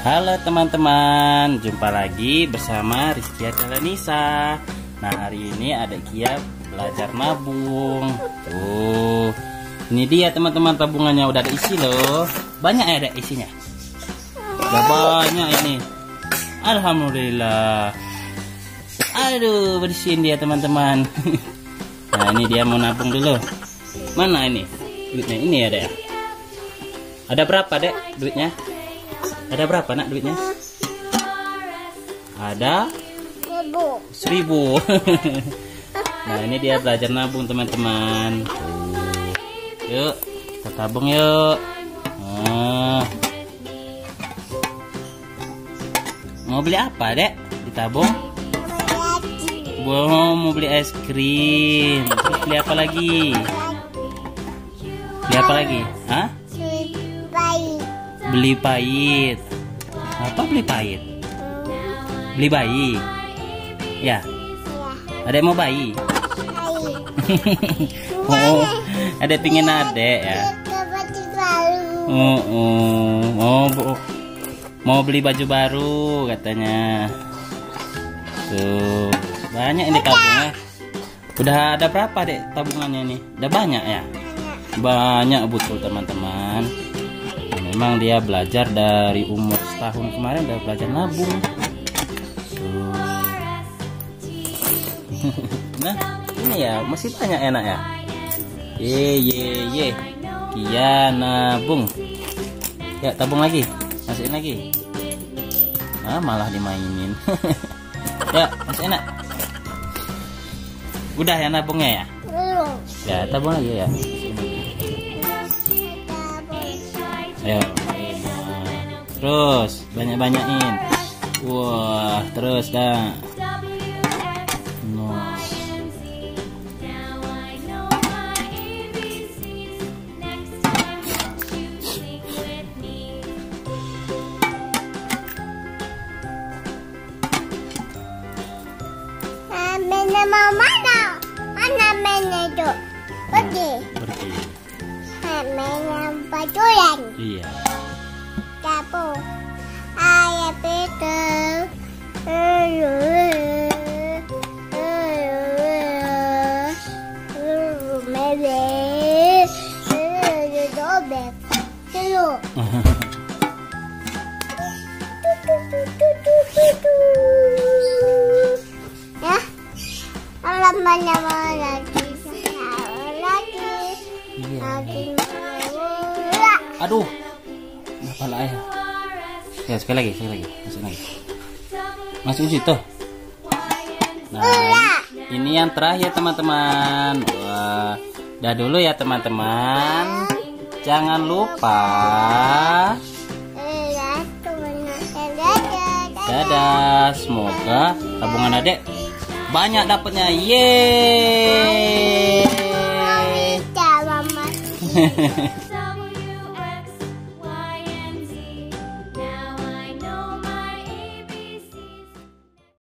Halo teman-teman, jumpa lagi bersama Rizky Nisa. Nah, hari ini adik Kia belajar nabung. Tuh, ini dia teman-teman, tabungannya udah ada isi loh. Banyak ya ada isinya. Udah banyak ini. Alhamdulillah. Aduh, bersihin dia teman-teman. Nah, ini dia mau nabung dulu. Mana ini duitnya? Ini ada ya. Ada berapa dek duitnya? Ada berapa nak duitnya? Ada 1.000. Nah, ini dia belajar nabung teman-teman. Yuk kita tabung yuk. Mau beli apa dek? Ditabung? Mau beli es krim. Terus beli apa lagi? Beli apa lagi? Hah? Beli pahit. Apa beli pahit? Beli bayi. Ya. Adek mau bayi. Oh, adek pingin adek ya. Mau beli baju baru katanya. Tuh, banyak ini tabungnya. Udah ada berapa dek tabungannya nih? Udah banyak ya? Banyak betul teman-teman. Memang dia belajar dari umur setahun kemarin udah belajar nabung. Nah, ini ya masih banyak enak ya. Ye. Kia nabung. Ya, tabung lagi. Masukin lagi. Ah, malah dimainin. Ya, masih enak. Udah ya nabungnya ya? Ya, tabung lagi ya. Ayo, terus banyak-banyakin. Wah, terus dah. No. Mana itu? Pergi. Mainan pacuran. Iya. Dapur. Ayah Peter. Mele. Dobek. Hello. Ya. Alam mana lagi. Aduh, kenapa lah ya? Ya, sekali lagi, masuk situ. Nah, ini yang terakhir teman-teman. Wah, dah dulu ya teman-teman. Jangan lupa. Dadah, semoga tabungan adek banyak dapatnya. Yeay.